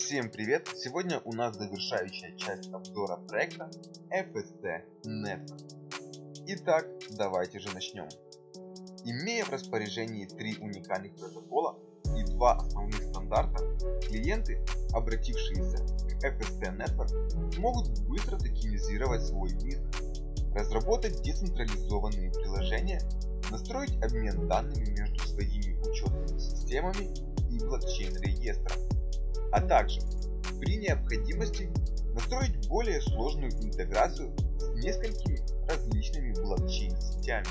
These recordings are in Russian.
Всем привет! Сегодня у нас завершающая часть обзора проекта FST Network. Итак, давайте же начнем. Имея в распоряжении 3 уникальных протокола и 2 основных стандарта, клиенты, обратившиеся к FST Network, могут быстро токенизировать свой бизнес, разработать децентрализованные приложения, настроить обмен данными между своими учетными системами и блокчейн-реестром, а также при необходимости настроить более сложную интеграцию с несколькими различными блокчейн-сетями.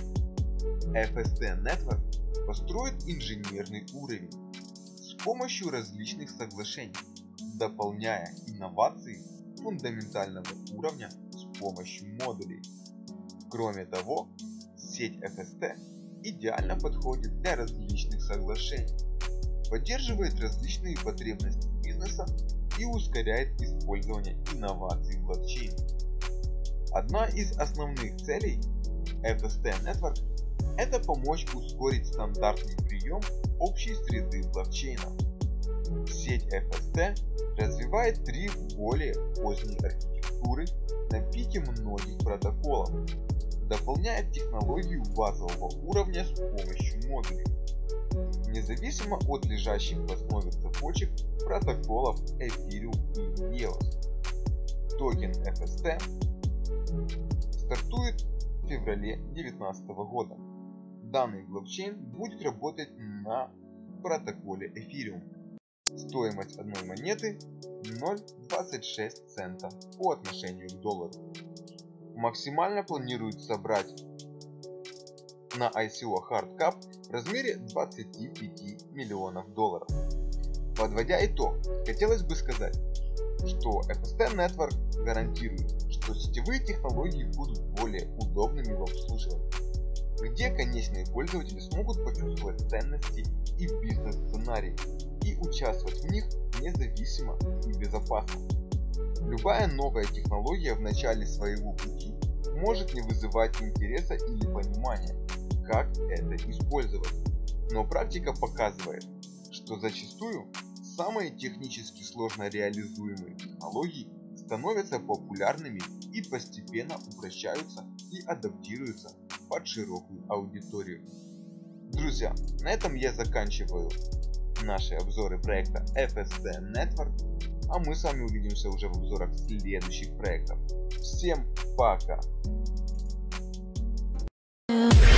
FST Network построит инженерный уровень с помощью различных соглашений, дополняя инновации фундаментального уровня с помощью модулей. Кроме того, сеть FST идеально подходит для различных соглашений, поддерживает различные потребности бизнеса и ускоряет использование инноваций блокчейна. Одна из основных целей FST Network – это помочь ускорить стандартный прием общей среды блокчейна. Сеть FST развивает 3 более поздние архитектуры на пике многих протоколов, дополняет технологию базового уровня с помощью модулей, независимо от лежащих в основе цепочек протоколов Ethereum и EOS. Токен FST стартует в феврале 2019 года. Данный блокчейн будет работать на протоколе Ethereum. Стоимость одной монеты 0,26 цента по отношению к доллару. Максимально планируют собрать на ICO Hardcap в размере 25 миллионов долларов. Подводя итог, хотелось бы сказать, что FST Network гарантирует, что сетевые технологии будут более удобными в обслуживании, где конечные пользователи смогут почувствовать ценности и бизнес-сценарии и участвовать в них независимо и безопасно. Любая новая технология в начале своего пути может не вызывать интереса или понимания, как это использовать. Но практика показывает, что зачастую самые технически сложно реализуемые технологии становятся популярными и постепенно упрощаются и адаптируются под широкую аудиторию. Друзья, на этом я заканчиваю наши обзоры проекта FST Network, а мы с вами увидимся уже в обзорах следующих проектов. Всем пока!